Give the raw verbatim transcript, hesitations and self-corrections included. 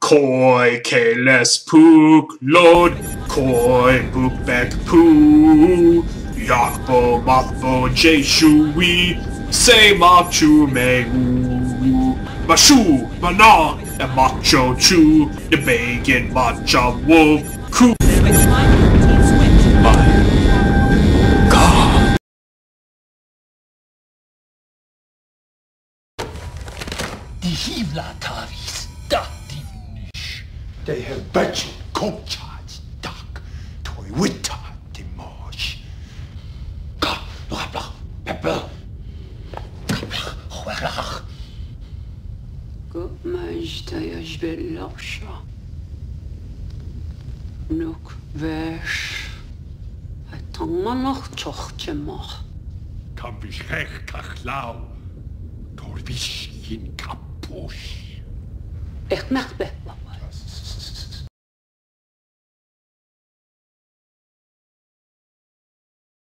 Koi, Kales, Pook, Lord, Koi, Pook, Back, Poo, Yakbo, Mothbo, Jeshui, Say Machu, Me, Woo, Mashu, Manon, and Macho Chu, the Bacon, Macha, Wolf, Coo. Die Hivla Tavis, da die Nish. They have budget, Kopchats, Duck, Toy Witta, the Marsh. Ka, Lablach, Pepper. Kablach, Huerlach. Go, Majta, Yajbelasha. Nuk, Vesh. Attends, man noch Tochtje mach. Kan vi schrecht kachlau. Torbisch in Kapusch. Echt merkbe.